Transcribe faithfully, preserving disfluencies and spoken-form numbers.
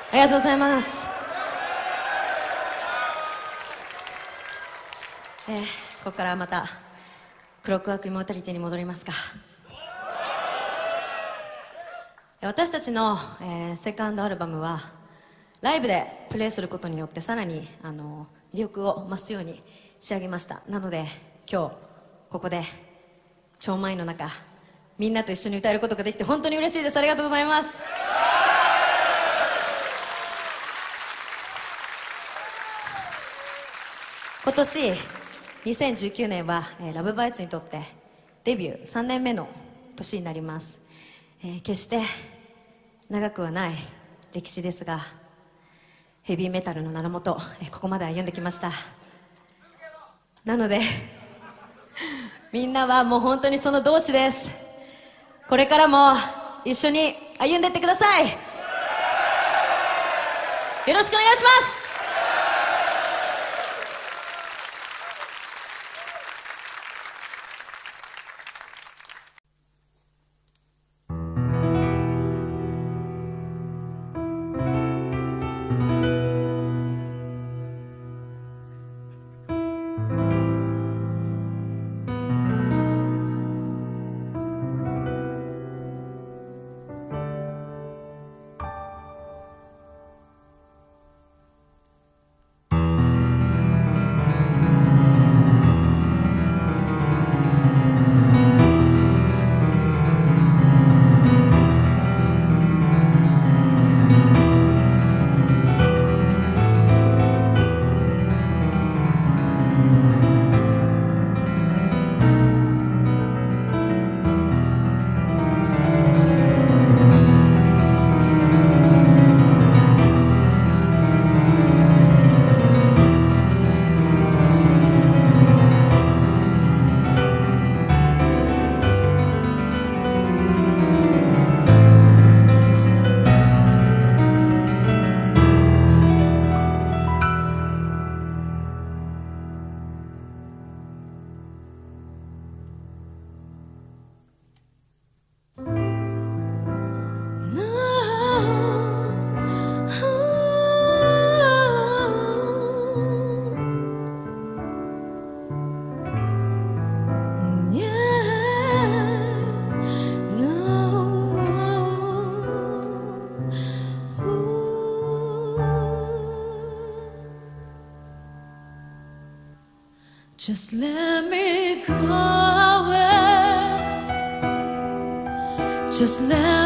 ありがとうございます。えー、ここからまたクロックワークイモータリティに戻りますか。私たちの、えー、セカンドアルバムはライブでプレイすることによってさらにあの魅力を増すように仕上げました。なので今日ここで超満員の中みんなと一緒に歌えることができて本当に嬉しいです。ありがとうございます。今年にせんじゅうきゅうねんは、えー、ラブバイツにとってデビューさんねんめの年になります。えー、決して長くはない歴史ですがヘビーメタルの名のもと、えー、ここまで歩んできました。なのでみんなはもう本当にその同志です。これからも一緒に歩んでいってください。よろしくお願いします。Just let me go away. Just let